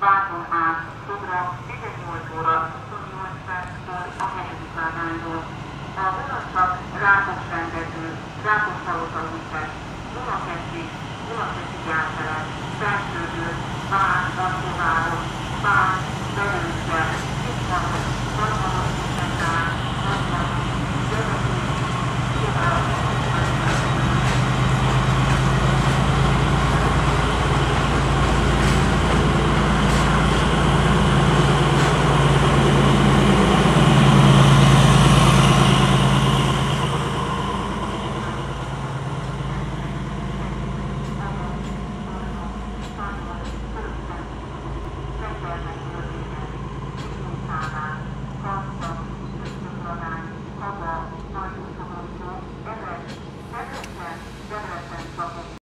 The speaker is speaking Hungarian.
Váton át Sodra 18 óra 28 perckor a 7. állásból. A vonatszak Rákos-rendező, Rákospalota-Újpest, Dunakeszi gyártelet, Felsőgyőr, Vár, Alsóváros, Pál, Belőszer,